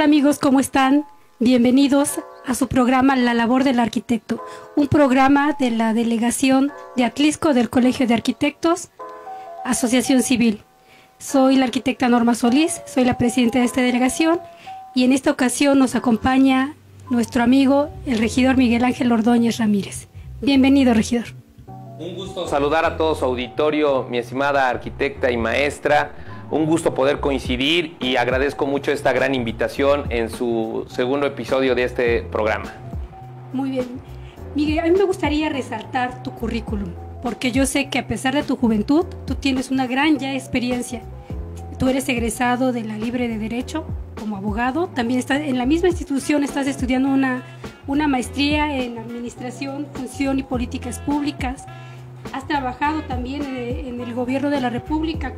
amigos, ¿cómo están? Bienvenidos a su programa La Labor del Arquitecto, un programa de la Delegación de Atlisco del Colegio de Arquitectos, Asociación Civil. Soy la arquitecta Norma Solís, soy la presidenta de esta delegación y en esta ocasión nos acompaña nuestro amigo, el regidor Miguel Ángel Ordóñez Ramírez. Bienvenido, regidor. Un gusto saludar a todo su auditorio, mi estimada arquitecta y maestra. Un gusto poder coincidir y agradezco mucho esta gran invitación en su segundo episodio de este programa. Muy bien. Miguel, a mí me gustaría resaltar tu currículum, porque yo sé que a pesar de tu juventud, tú tienes una gran ya experiencia. Tú eres egresado de la Libre de Derecho como abogado, también estás en la misma institución, estás estudiando una maestría en Administración, Función y Políticas Públicas. Has trabajado también en el Gobierno de la República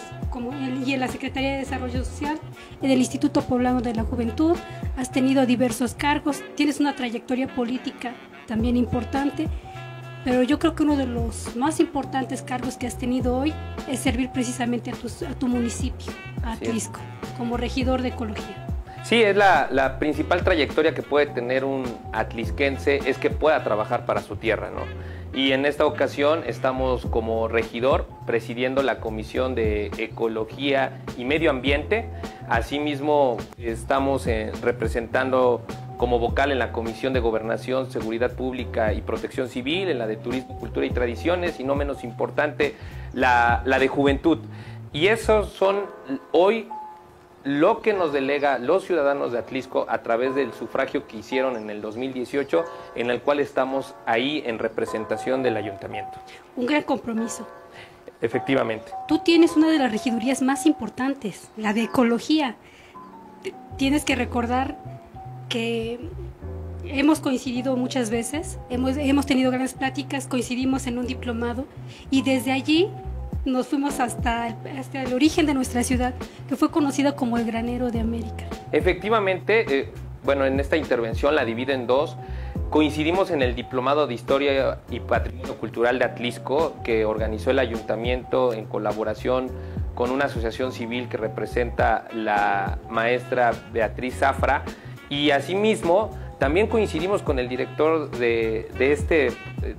y en la Secretaría de Desarrollo Social, en el Instituto Poblano de la Juventud. Has tenido diversos cargos, tienes una trayectoria política también importante, pero yo creo que uno de los más importantes cargos que has tenido hoy es servir precisamente a tu municipio, a Atlisco, como regidor de ecología. Sí, es la principal trayectoria que puede tener un atlisquense, es que pueda trabajar para su tierra, ¿no? Y en esta ocasión estamos como regidor presidiendo la Comisión de Ecología y Medio Ambiente. Asimismo, estamos representando como vocal en la Comisión de Gobernación, Seguridad Pública y Protección Civil, en la de Turismo, Cultura y Tradiciones, y no menos importante, la de Juventud. Y esos son hoy lo que nos delega los ciudadanos de Atlisco a través del sufragio que hicieron en el 2018, en el cual estamos ahí en representación del ayuntamiento. Un gran compromiso. Efectivamente. Tú tienes una de las regidurías más importantes, la de ecología. Tienes que recordar que hemos coincidido muchas veces, hemos tenido grandes pláticas, coincidimos en un diplomado y desde allí nos fuimos hasta el origen de nuestra ciudad, que fue conocida como el Granero de América. Efectivamente, bueno, en esta intervención la divido en dos. Coincidimos en el Diplomado de Historia y Patrimonio Cultural de Atlisco, que organizó el ayuntamiento en colaboración con una asociación civil que representa la maestra Beatriz Zafra. Y asimismo, también coincidimos con el director de este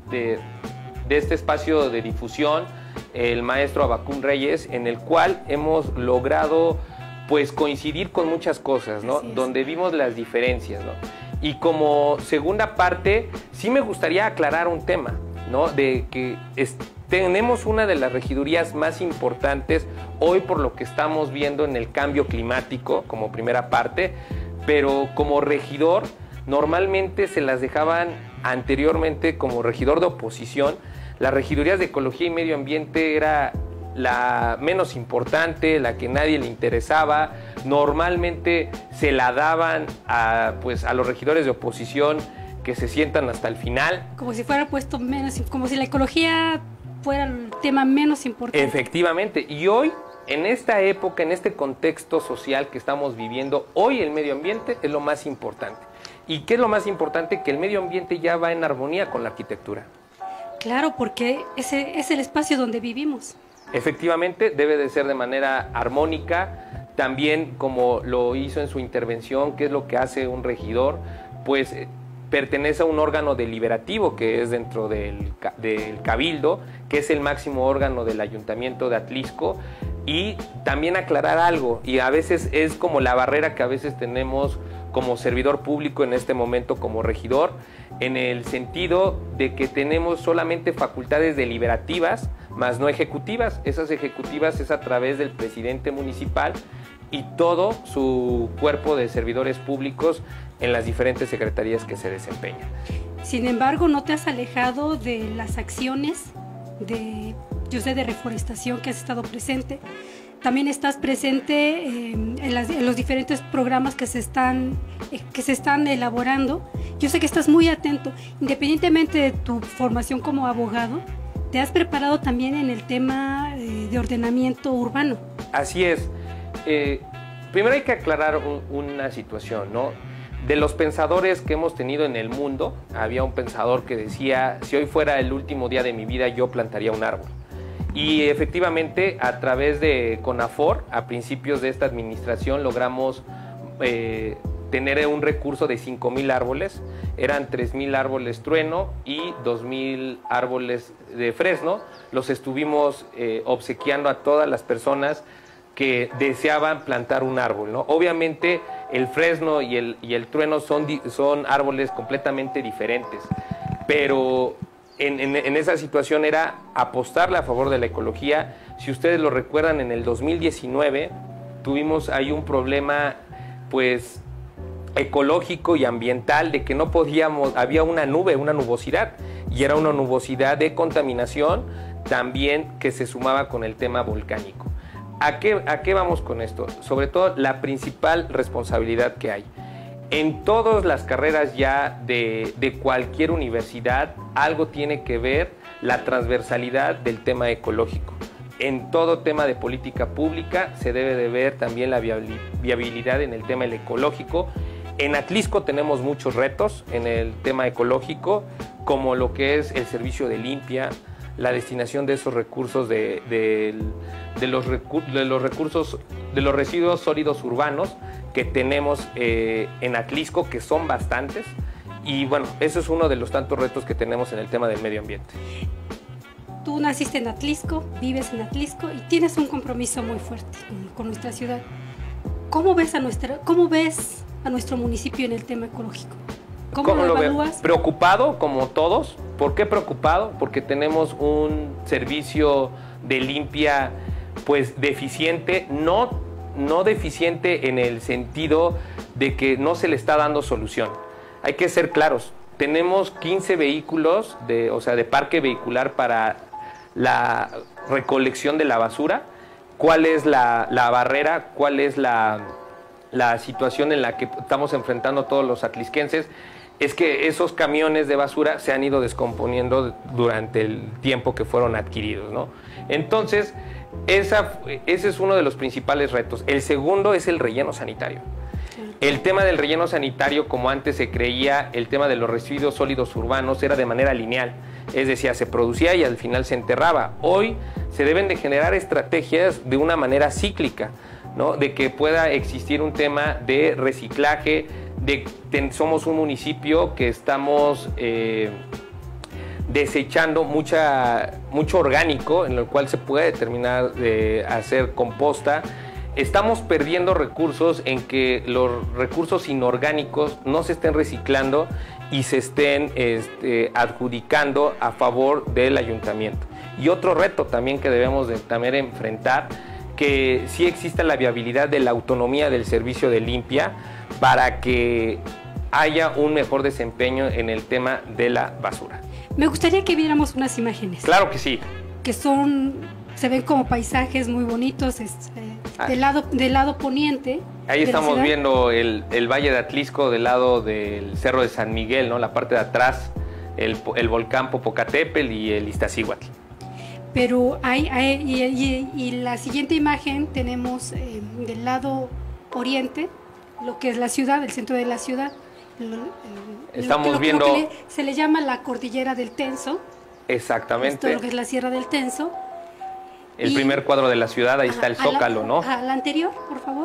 espacio de difusión, el maestro Abacún Reyes, en el cual hemos logrado pues coincidir con muchas cosas, ¿no? Donde vimos las diferencias, ¿no? Y como segunda parte, sí me gustaría aclarar un tema, ¿no? De que tenemos una de las regidurías más importantes hoy por lo que estamos viendo en el cambio climático, como primera parte, pero como regidor normalmente se las dejaban anteriormente como regidor de oposición. Las regidurías de Ecología y Medio Ambiente era la menos importante, la que nadie le interesaba. Normalmente se la daban a los regidores de oposición que se sientan hasta el final. Como si fuera puesto menos, como si la ecología fuera el tema menos importante. Efectivamente, y hoy, en esta época, en este contexto social que estamos viviendo, hoy el medio ambiente es lo más importante. ¿Y qué es lo más importante? Que el medio ambiente ya va en armonía con la arquitectura. Claro, porque ese es el espacio donde vivimos. Efectivamente, debe de ser de manera armónica, también como lo hizo en su intervención, qué es lo que hace un regidor, pues pertenece a un órgano deliberativo que es dentro del Cabildo, que es el máximo órgano del Ayuntamiento de Atlisco, y también aclarar algo, y a veces es como la barrera que a veces tenemos como servidor público en este momento como regidor, en el sentido de que tenemos solamente facultades deliberativas, más no ejecutivas. Esas ejecutivas es a través del presidente municipal y todo su cuerpo de servidores públicos en las diferentes secretarías que se desempeñan. Sin embargo, no te has alejado de las acciones de reforestación que has estado presente. También estás presente en los diferentes programas que se están elaborando. Yo sé que estás muy atento, independientemente de tu formación como abogado, te has preparado también en el tema de ordenamiento urbano. Así es. Primero hay que aclarar una situación, ¿no? De los pensadores que hemos tenido en el mundo, había un pensador que decía, si hoy fuera el último día de mi vida, yo plantaría un árbol. Y efectivamente, a través de CONAFOR, a principios de esta administración, logramos tener un recurso de 5,000 árboles. Eran 3,000 árboles trueno y 2,000 árboles de fresno. Los estuvimos obsequiando a todas las personas que deseaban plantar un árbol, ¿no? Obviamente el fresno y el trueno son árboles completamente diferentes, pero en esa situación era apostarle a favor de la ecología. Si ustedes lo recuerdan, en el 2019 tuvimos ahí un problema, pues, ecológico y ambiental, de que no podíamos, había una nube, una nubosidad, y era una nubosidad de contaminación también que se sumaba con el tema volcánico. ¿A qué vamos con esto? Sobre todo la principal responsabilidad que hay. En todas las carreras ya de cualquier universidad, algo tiene que ver la transversalidad del tema ecológico. En todo tema de política pública se debe de ver también la viabilidad en el tema ecológico. En Atlisco tenemos muchos retos en el tema ecológico, como lo que es el servicio de limpia, la destinación de esos recursos de los residuos sólidos urbanos que tenemos en Atlisco, que son bastantes. Y bueno, eso es uno de los tantos retos que tenemos en el tema del medio ambiente. Tú naciste en Atlisco, vives en Atlisco y tienes un compromiso muy fuerte con nuestra ciudad. ¿Cómo ves a nuestro municipio en el tema ecológico? ¿Cómo lo evalúas? Preocupado, como todos. ¿Por qué preocupado? Porque tenemos un servicio de limpia, pues, deficiente, no deficiente en el sentido de que no se le está dando solución. Hay que ser claros. Tenemos 15 vehículos, de parque vehicular para la recolección de la basura. ¿Cuál es la barrera? ¿Cuál es la situación en la que estamos enfrentando todos los atlisquenses? Es que esos camiones de basura se han ido descomponiendo durante el tiempo que fueron adquiridos, ¿no? Entonces, ese es uno de los principales retos. El segundo es el relleno sanitario. El tema del relleno sanitario, como antes se creía, el tema de los residuos sólidos urbanos era de manera lineal, es decir, se producía y al final se enterraba. Hoy se deben de generar estrategias de una manera cíclica, ¿no? De que pueda existir un tema de reciclaje. Somos un municipio que estamos desechando mucho orgánico, en el cual se puede terminar de hacer composta. Estamos perdiendo recursos en que los recursos inorgánicos no se estén reciclando y se estén adjudicando a favor del ayuntamiento. Y otro reto también que debemos de también enfrentar, que sí exista la viabilidad de la autonomía del servicio de limpia para que haya un mejor desempeño en el tema de la basura. Me gustaría que viéramos unas imágenes. Claro que sí. Que se ven como paisajes muy bonitos del lado poniente. Ahí estamos viendo el Valle de Atlisco del lado del Cerro de San Miguel, ¿no? La parte de atrás, el volcán Popocatépetl y el Iztaccíhuatl. Pero y la siguiente imagen tenemos del lado oriente, lo que es la ciudad, el centro de la ciudad. Estamos viendo... Lo que se le llama la cordillera del Tenso. Exactamente. Esto, lo que es la sierra del Tenso. El primer cuadro de la ciudad, ahí está el Zócalo, ¿no? La anterior, por favor.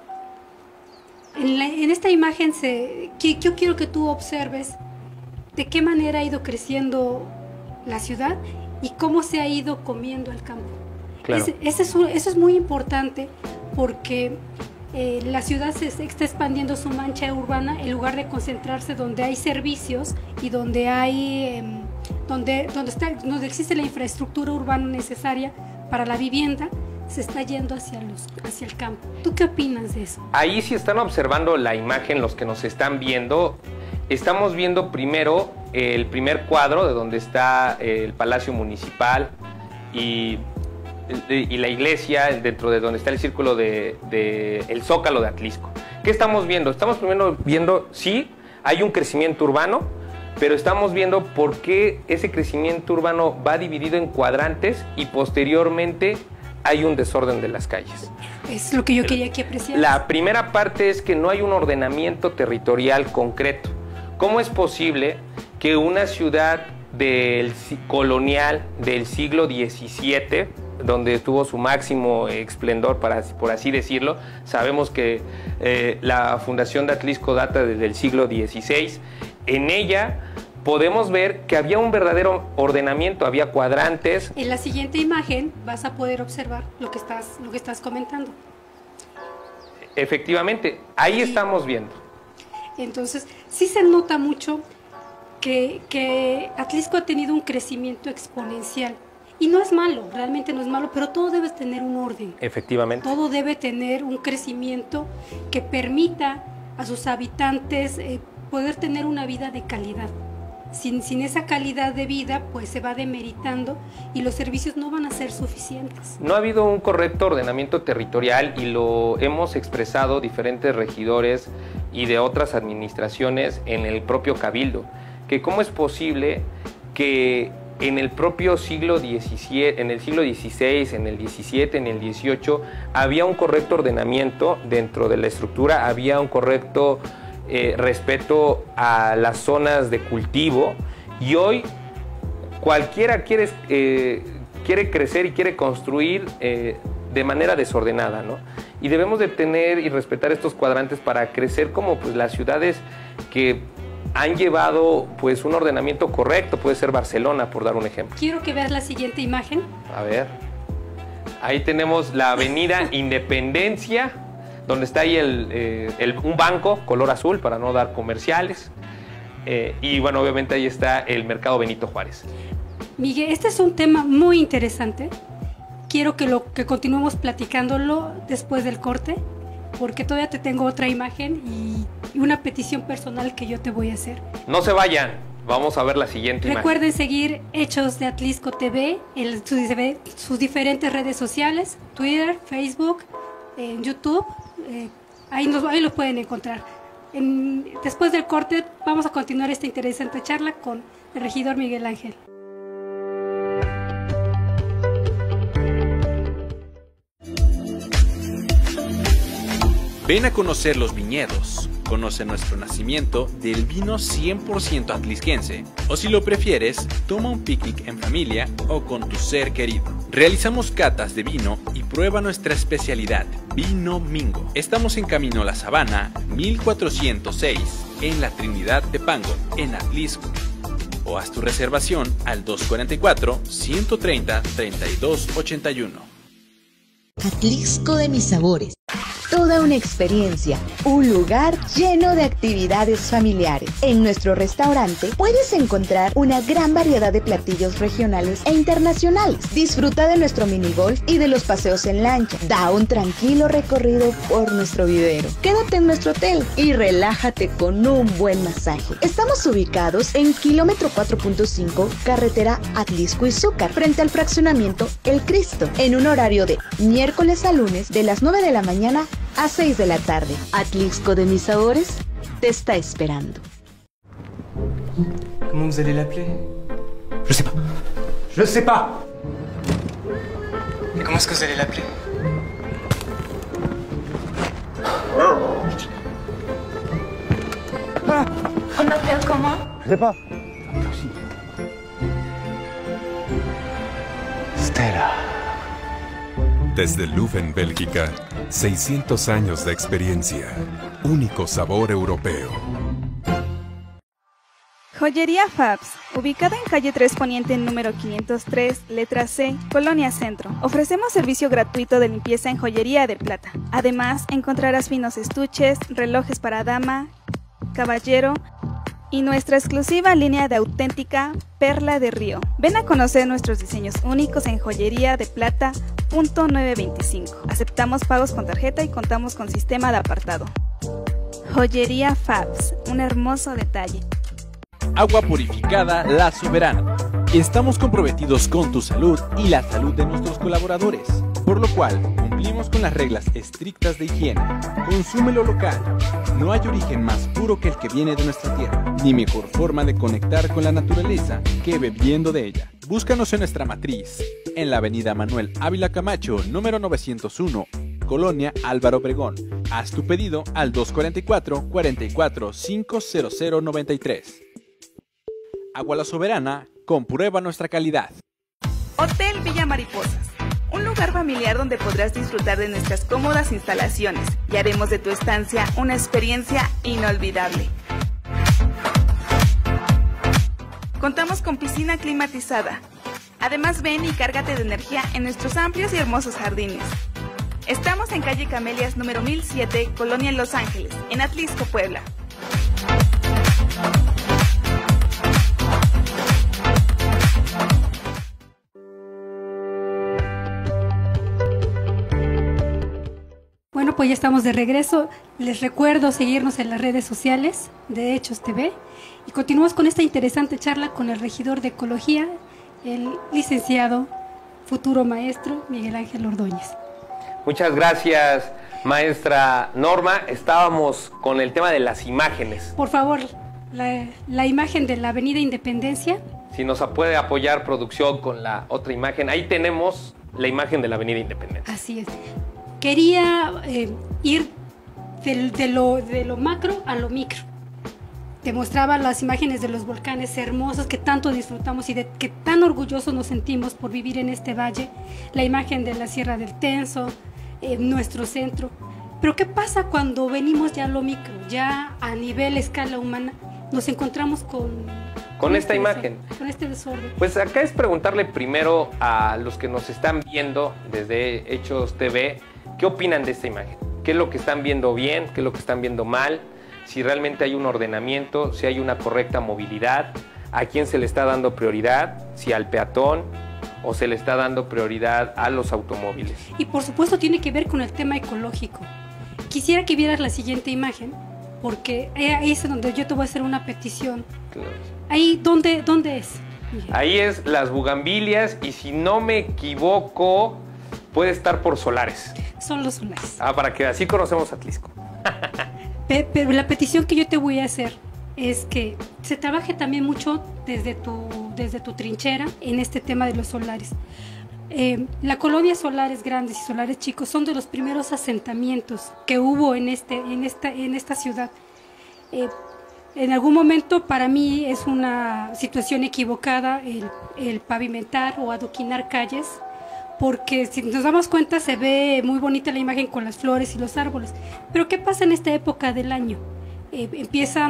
En esta imagen yo quiero que tú observes de qué manera ha ido creciendo la ciudad y cómo se ha ido comiendo el campo. Claro. Eso es muy importante porque la ciudad se está expandiendo su mancha urbana en lugar de concentrarse donde hay servicios y donde hay donde existe la infraestructura urbana necesaria para la vivienda. Se está yendo hacia el campo. ¿Tú qué opinas de eso? Ahí, si están observando la imagen, los que nos están viendo, estamos viendo primero el primer cuadro de donde está el Palacio Municipal y la iglesia, dentro de donde está el círculo el Zócalo de Atlisco. ¿Qué estamos viendo? Estamos primero viendo, sí, hay un crecimiento urbano, pero estamos viendo por qué ese crecimiento urbano va dividido en cuadrantes y posteriormente hay un desorden de las calles. Es lo que yo quería que apreciaras. La primera parte es que no hay un ordenamiento territorial concreto. ¿Cómo es posible que una ciudad colonial del siglo XVII, donde tuvo su máximo esplendor, por así decirlo. Sabemos que la fundación de Atlixco data desde el siglo XVI. En ella podemos ver que había un verdadero ordenamiento, había cuadrantes. En la siguiente imagen vas a poder observar lo que estás comentando. Efectivamente, ahí estamos viendo. Entonces, sí se nota mucho que Atlixco ha tenido un crecimiento exponencial. Y no es malo, realmente no es malo, pero todo debe tener un orden. Efectivamente. Todo debe tener un crecimiento que permita a sus habitantes poder tener una vida de calidad. Sin esa calidad de vida, pues se va demeritando y los servicios no van a ser suficientes. No ha habido un correcto ordenamiento territorial y lo hemos expresado diferentes regidores y de otras administraciones en el propio Cabildo, que cómo es posible que en el propio siglo XVII, en el siglo XVI, en el XVII, en el XVIII, había un correcto ordenamiento dentro de la estructura, había un correcto respeto a las zonas de cultivo, y hoy cualquiera quiere crecer y quiere construir de manera desordenada, ¿no? Y debemos de tener y respetar estos cuadrantes para crecer como pues, las ciudades que han llevado pues, un ordenamiento correcto. Puede ser Barcelona, por dar un ejemplo. Quiero que veas la siguiente imagen. A ver, ahí tenemos la avenida Independencia, donde está ahí un banco color azul para no dar comerciales. Y bueno, obviamente ahí está el Mercado Benito Juárez. Miguel, este es un tema muy interesante. Quiero que continuemos platicándolo después del corte, porque todavía te tengo otra imagen y una petición personal que yo te voy a hacer. No se vayan, vamos a ver la siguiente imagen. Recuerden seguir Hechos de Atlixco TV en sus diferentes redes sociales, Twitter, Facebook, en YouTube. Ahí lo pueden encontrar. Después del corte vamos a continuar esta interesante charla con el regidor Miguel Ángel. Ven a conocer los viñedos, conoce nuestro nacimiento del vino 100% atlisquense, o si lo prefieres, toma un picnic en familia o con tu ser querido. Realizamos catas de vino y prueba nuestra especialidad, Vino Mingo. Estamos en Camino La Sabana, 1406, en la Trinidad de Pango, en Atlixco. O haz tu reservación al 244-130-3281. Atlixco de mis sabores. Toda una experiencia, un lugar lleno de actividades familiares. En nuestro restaurante puedes encontrar una gran variedad de platillos regionales e internacionales. Disfruta de nuestro minigolf y de los paseos en lancha. Da un tranquilo recorrido por nuestro vivero. Quédate en nuestro hotel y relájate con un buen masaje. Estamos ubicados en kilómetro 4.5, carretera Atlixco-Izúcar, frente al fraccionamiento El Cristo, en un horario de miércoles a lunes de las 9 de la mañana a 6 de la tarde. Atlixco de mis sabores te está esperando. Comment vous allez l'appeler? Je sais pas. Je sais pas. Et comment est-ce que vous allez l'appeler? On m'appelle comment? Je sais pas. Stella. Desde Leuven, Bélgica, 600 años de experiencia. Único sabor europeo. Joyería Fabs, ubicada en calle 3 Poniente número 503, letra C, Colonia Centro. Ofrecemos servicio gratuito de limpieza en joyería de plata. Además, encontrarás finos estuches, relojes para dama, caballero y nuestra exclusiva línea de auténtica Perla de Río. Ven a conocer nuestros diseños únicos en joyería de plata .925. Aceptamos pagos con tarjeta y contamos con sistema de apartado. Joyería Fabs, un hermoso detalle. Agua purificada La Soberana. Estamos comprometidos con tu salud y la salud de nuestros colaboradores, por lo cual cumplimos con las reglas estrictas de higiene. Consume lo local. No hay origen más puro que el que viene de nuestra tierra, ni mejor forma de conectar con la naturaleza que bebiendo de ella. Búscanos en nuestra matriz, en la avenida Manuel Ávila Camacho, número 901, Colonia Álvaro Obregón. Haz tu pedido al 244-44-50093. Agua La Soberana, comprueba nuestra calidad. Hotel Villa Mariposas. un lugar familiar donde podrás disfrutar de nuestras cómodas instalaciones y haremos de tu estancia una experiencia inolvidable. Contamos con piscina climatizada. Además, ven y cárgate de energía en nuestros amplios y hermosos jardines. Estamos en calle Camelias número 1007, Colonia Los Ángeles, en Atlixco, Puebla. Bueno, pues ya estamos de regreso. Les recuerdo seguirnos en las redes sociales de Hechos TV y continuamos con esta interesante charla con el regidor de Ecología, el licenciado, futuro maestro Miguel Ángel Ordóñez. Muchas gracias, maestra Norma. Estábamos con el tema de las imágenes. Por favor, la imagen de la Avenida Independencia. Si nos puede apoyar producción con la otra imagen. Ahí tenemos la imagen de la Avenida Independencia. Así es. Quería ir de lo macro a lo micro. Te mostraba las imágenes de los volcanes hermosos que tanto disfrutamos y de que tan orgullosos nos sentimos por vivir en este valle. La imagen de la Sierra del Tenso, nuestro centro. Pero ¿qué pasa cuando venimos ya a lo micro? Ya a nivel, escala humana, nos encontramos con esta imagen. Con este desorden. Pues acá es preguntarle primero a los que nos están viendo desde Hechos TV, ¿qué opinan de esta imagen? ¿Qué es lo que están viendo bien? ¿Qué es lo que están viendo mal? Si realmente hay un ordenamiento, si hay una correcta movilidad, a quién se le está dando prioridad, si al peatón o se le está dando prioridad a los automóviles. Y por supuesto tiene que ver con el tema ecológico. Quisiera que vieras la siguiente imagen, porque ahí es donde yo te voy a hacer una petición. Claro. Ahí, ¿dónde es? Ahí es las bugambilias y si no me equivoco, puede estar por Solares. Son los solares. Para que así conocemos Atlixco. Pero la petición que yo te voy a hacer es que se trabaje también mucho desde tu trinchera en este tema de los solares. La colonia Solares Grandes y Solares Chicos son de los primeros asentamientos que hubo en esta ciudad. En algún momento para mí es una situación equivocada el pavimentar o adoquinar calles, porque si nos damos cuenta se ve muy bonita la imagen con las flores y los árboles. Pero ¿qué pasa en esta época del año? Empiezan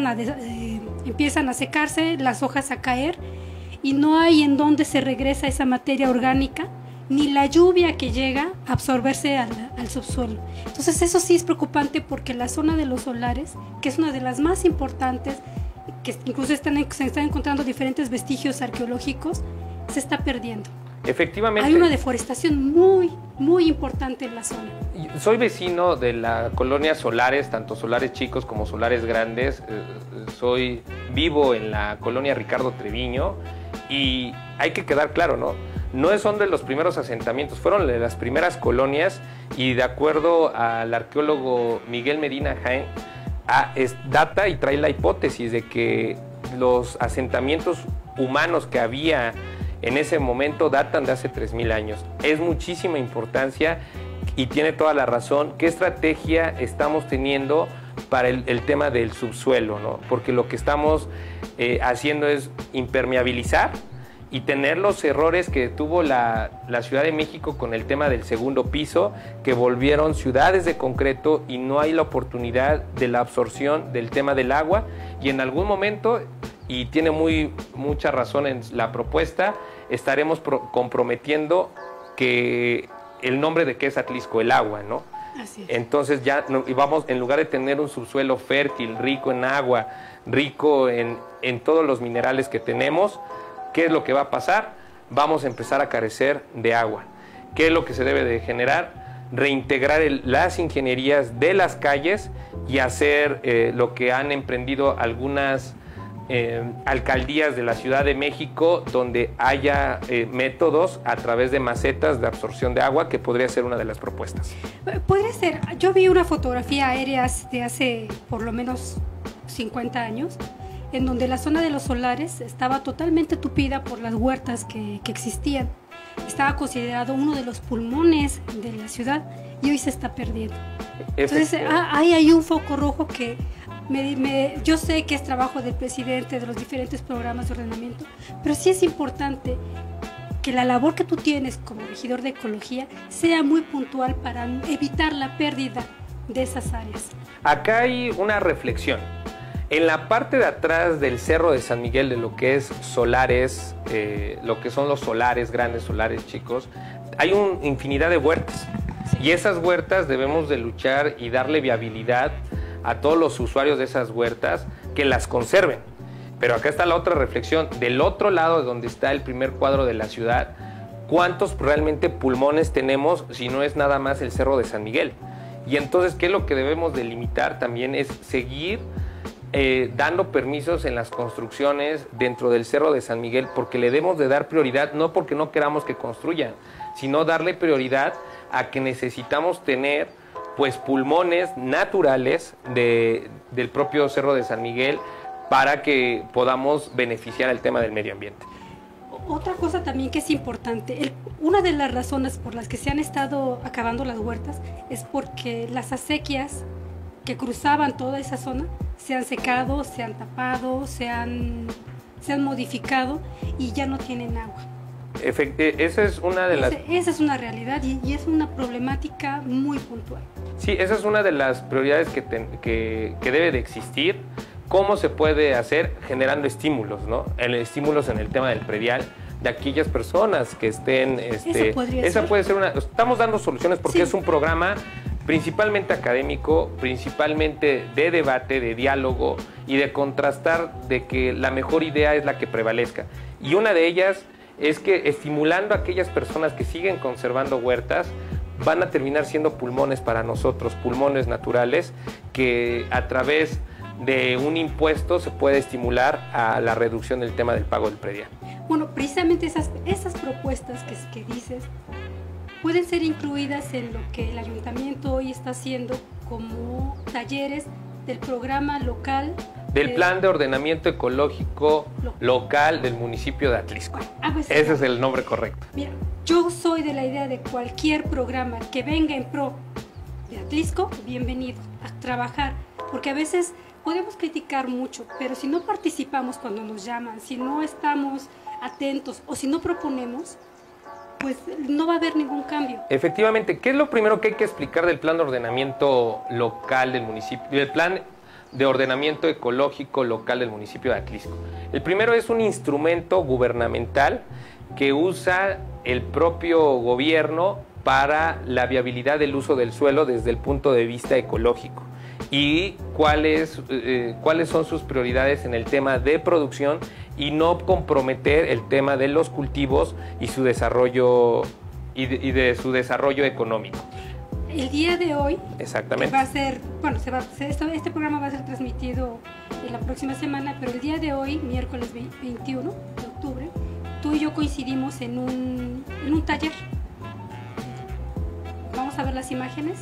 a secarse, las hojas a caer y no hay en dónde se regresa esa materia orgánica, ni la lluvia que llega a absorberse al subsuelo. Entonces eso sí es preocupante porque la zona de los solares, que es una de las más importantes, que incluso se están encontrando diferentes vestigios arqueológicos, se está perdiendo. Efectivamente. Hay una deforestación muy, muy importante en la zona. Soy vecino de la colonia Solares, tanto Solares Chicos como Solares Grandes. Vivo en la colonia Ricardo Treviño y hay que quedar claro, ¿no? No son de los primeros asentamientos, fueron de las primeras colonias y de acuerdo al arqueólogo Miguel Medina Jaén, data y trae la hipótesis de que los asentamientos humanos que había en ese momento datan de hace 3000 años. Es muchísima importancia y tiene toda la razón. ¿Qué estrategia estamos teniendo para el tema del subsuelo, ¿no? Porque lo que estamos haciendo es impermeabilizar y tener los errores que tuvo la Ciudad de México con el tema del segundo piso, que volvieron ciudades de concreto y no hay la oportunidad de la absorción del tema del agua y en algún momento, y tiene mucha razón en la propuesta, estaremos comprometiendo que el nombre de qué es Atlixco, el agua, ¿no? Así es. Entonces ya vamos, en lugar de tener un subsuelo fértil, rico en agua, rico en todos los minerales que tenemos, ¿qué es lo que va a pasar? Vamos a empezar a carecer de agua. ¿Qué es lo que se debe de generar? Reintegrar las ingenierías de las calles y hacer lo que han emprendido algunas alcaldías de la Ciudad de México, donde haya métodos a través de macetas de absorción de agua, que podría ser una de las propuestas. Podría ser. Yo vi una fotografía aérea de hace por lo menos 50 años, en donde la zona de los solares estaba totalmente tupida por las huertas que existían. Estaba considerado uno de los pulmones de la ciudad y hoy se está perdiendo. Entonces ahí hay un foco rojo que yo sé que es trabajo del presidente, de los diferentes programas de ordenamiento, pero sí es importante que la labor que tú tienes como regidor de ecología sea muy puntual para evitar la pérdida de esas áreas. Acá hay una reflexión. En la parte de atrás del Cerro de San Miguel, de lo que es solares, lo que son los solares, grandes solares, chicos, hay una infinidad de huertas. Sí. Y esas huertas debemos de luchar y darle viabilidad a todos los usuarios de esas huertas que las conserven. Pero acá está la otra reflexión. Del otro lado, de donde está el primer cuadro de la ciudad, ¿cuántos realmente pulmones tenemos si no es nada más el Cerro de San Miguel? Y entonces, ¿qué es lo que debemos delimitar también? Es seguir dando permisos en las construcciones dentro del Cerro de San Miguel, porque le debemos de dar prioridad, no porque no queramos que construyan, sino darle prioridad a que necesitamos tener pues pulmones naturales del propio Cerro de San Miguel para que podamos beneficiar el tema del medio ambiente. Otra cosa también que es importante, una de las razones por las que se han estado acabando las huertas es porque las acequias que cruzaban toda esa zona se han secado, se han tapado, se han modificado y ya no tienen agua. Esa es una de esa es una realidad y es una problemática muy puntual. Sí, esa es una de las prioridades que debe de existir. ¿Cómo se puede hacer? Generando estímulos, ¿no? Estímulos en el tema del predial, de aquellas personas que estén... esa puede ser una... Estamos dando soluciones porque sí. Es un programa principalmente académico, principalmente de debate, de diálogo y de contrastar de que la mejor idea es la que prevalezca. Y una de ellas es que estimulando a aquellas personas que siguen conservando huertas, van a terminar siendo pulmones para nosotros, pulmones naturales, que a través de un impuesto se puede estimular a la reducción del tema del pago del predial. Bueno, precisamente esas propuestas que dices pueden ser incluidas en lo que el ayuntamiento hoy está haciendo como talleres del programa local. Del Plan de Ordenamiento Ecológico Local del municipio de Atlisco. Pues, ese es el nombre correcto. Mira, yo soy de la idea de cualquier programa que venga en pro de Atlisco, bienvenido a trabajar, porque a veces podemos criticar mucho, pero si no participamos cuando nos llaman, si no estamos atentos o si no proponemos, pues no va a haber ningún cambio. Efectivamente, ¿qué es lo primero que hay que explicar del Plan de Ordenamiento Local del municipio, del Plan de Ordenamiento Ecológico Local del municipio de Atlisco? El primero es un instrumento gubernamental que usa el propio gobierno para la viabilidad del uso del suelo desde el punto de vista ecológico y cuáles son sus prioridades en el tema de producción y no comprometer el tema de los cultivos y su desarrollo y de su desarrollo económico. El día de hoy exactamente va a ser, bueno, este programa va a ser transmitido la próxima semana, pero el día de hoy, miércoles 21 de octubre, tú y yo coincidimos en un taller. Vamos a ver las imágenes,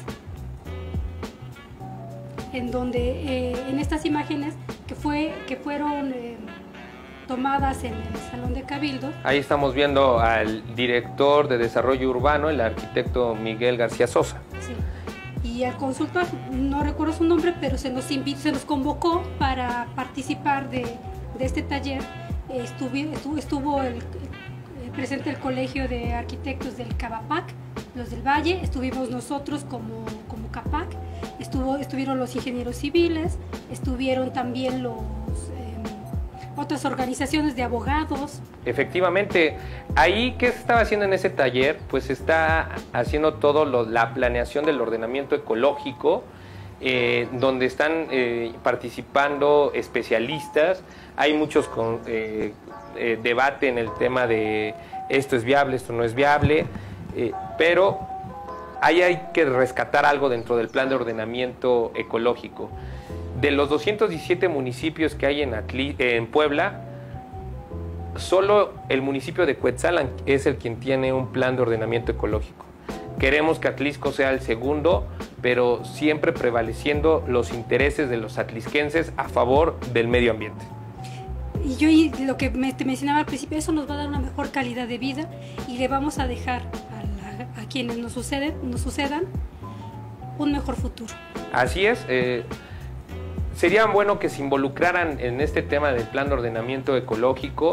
en donde en estas imágenes que fueron tomadas en el Salón de Cabildo. Ahí estamos viendo al director de Desarrollo Urbano, el arquitecto Miguel García Sosa. Sí. Y al consultor, no recuerdo su nombre, pero se nos convocó para participar de este taller. Estuvo presente el Colegio de Arquitectos del Cabapac, los del Valle, estuvimos nosotros como CAPAC, estuvieron los ingenieros civiles, estuvieron también otras organizaciones de abogados. Efectivamente, ahí ¿qué se estaba haciendo en ese taller? Pues se está haciendo la planeación del ordenamiento ecológico, donde están participando especialistas. Hay muchos debate en el tema de esto es viable, esto no es viable, pero ahí hay que rescatar algo dentro del plan de ordenamiento ecológico. De los 217 municipios que hay en Puebla, solo el municipio de Cuetzalan es el quien tiene un plan de ordenamiento ecológico. Queremos que Atlisco sea el segundo, pero siempre prevaleciendo los intereses de los atlisquenses a favor del medio ambiente. Y lo que te mencionaba al principio, eso nos va a dar una mejor calidad de vida y le vamos a dejar a quienes nos sucedan un mejor futuro. Así es. Sería bueno que se involucraran en este tema del plan de ordenamiento ecológico,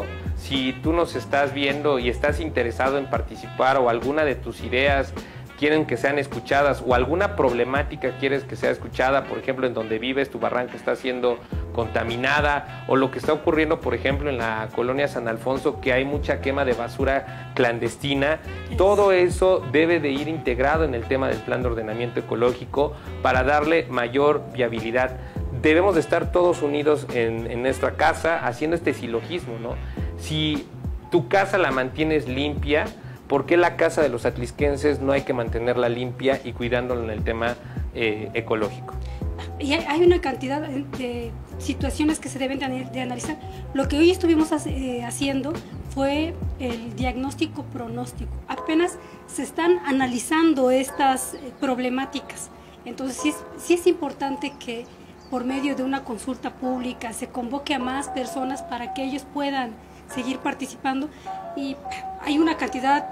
si tú nos estás viendo y estás interesado en participar o alguna de tus ideas quieren que sean escuchadas o alguna problemática quieres que sea escuchada, por ejemplo, en donde vives, tu barranca está siendo contaminada, o lo que está ocurriendo, por ejemplo, en la colonia San Alfonso, que hay mucha quema de basura clandestina, todo eso debe de ir integrado en el tema del plan de ordenamiento ecológico para darle mayor viabilidad. Debemos de estar todos unidos en nuestra casa haciendo este silogismo, ¿no? Si tu casa la mantienes limpia, ¿por qué la casa de los atlisquenses no hay que mantenerla limpia y cuidándola en el tema ecológico? Y hay una cantidad de situaciones que se deben de analizar. Lo que hoy estuvimos haciendo fue el diagnóstico pronóstico. Apenas se están analizando estas problemáticas. Entonces sí es importante que por medio de una consulta pública se convoque a más personas para que ellos puedan seguir participando, y hay una cantidad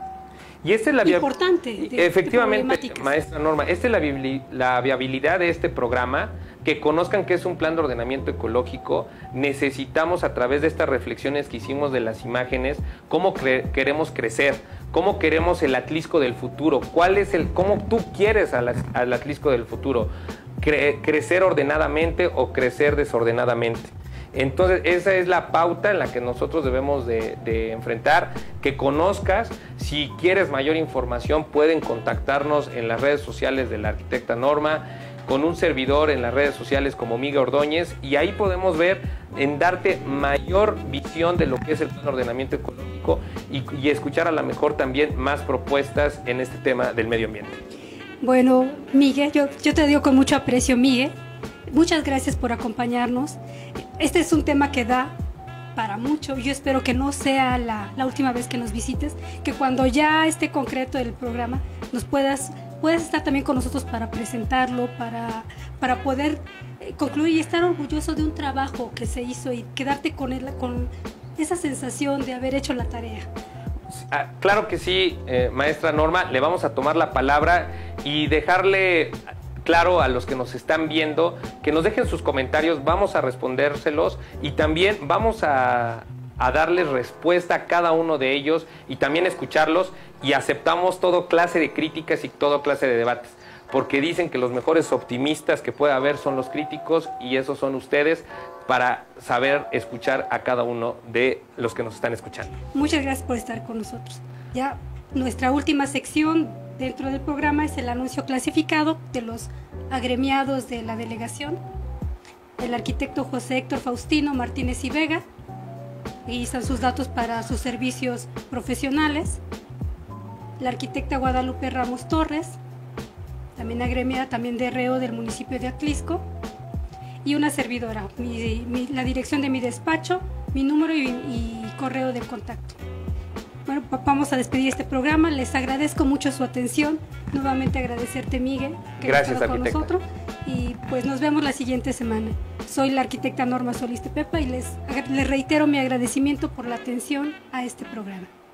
y esta es la importante efectivamente, maestra Norma, esta es la viabilidad de este programa, que conozcan que es un plan de ordenamiento ecológico. Necesitamos, a través de estas reflexiones que hicimos de las imágenes, cómo queremos crecer, cómo queremos el Atlisco del futuro, cómo tú quieres al Atlisco del futuro, crecer ordenadamente o crecer desordenadamente. Entonces esa es la pauta en la que nosotros debemos de enfrentar, que conozcas. Si quieres mayor información, pueden contactarnos en las redes sociales de la arquitecta Norma, con un servidor en las redes sociales como Miguel Ordóñez, y ahí podemos ver, en darte mayor visión de lo que es el plan de ordenamiento ecológico y escuchar a lo mejor también más propuestas en este tema del medio ambiente. Bueno, Miguel, yo te digo con mucho aprecio, Miguel. Muchas gracias por acompañarnos. Este es un tema que da para mucho. Yo espero que no sea la última vez que nos visites, que cuando ya esté concreto el programa puedas estar también con nosotros para presentarlo, para poder concluir y estar orgulloso de un trabajo que se hizo y quedarte con esa sensación de haber hecho la tarea. Claro que sí, maestra Norma, le vamos a tomar la palabra y dejarle claro a los que nos están viendo que nos dejen sus comentarios, vamos a respondérselos y también vamos a darles respuesta a cada uno de ellos y también escucharlos, y aceptamos toda clase de críticas y toda clase de debates, porque dicen que los mejores optimistas que puede haber son los críticos, y esos son ustedes, para saber escuchar a cada uno de los que nos están escuchando. Muchas gracias por estar con nosotros. Ya nuestra última sección dentro del programa es el anuncio clasificado de los agremiados de la delegación. El arquitecto José Héctor Faustino Martínez y Vega, y están sus datos para sus servicios profesionales. La arquitecta Guadalupe Ramos Torres, también agremiada, también de reo del municipio de Atlisco, y una servidora, la dirección de mi despacho, mi número y correo de contacto. Bueno, vamos a despedir este programa. Les agradezco mucho su atención. Nuevamente agradecerte, Miguel, que gracias, con nosotros. Y pues nos vemos la siguiente semana. Soy la arquitecta Norma Solís Tepepa y les reitero mi agradecimiento por la atención a este programa.